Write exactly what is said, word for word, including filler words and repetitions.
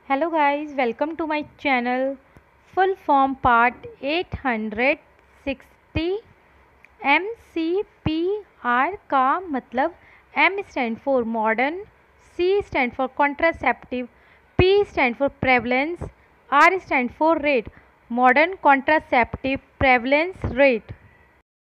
Hello guys, welcome to my channel. Full form part eight hundred sixty. M C P R का मतलब M stand for modern, C stand for contraceptive, P stand for prevalence, R stand for rate. Modern contraceptive prevalence rate.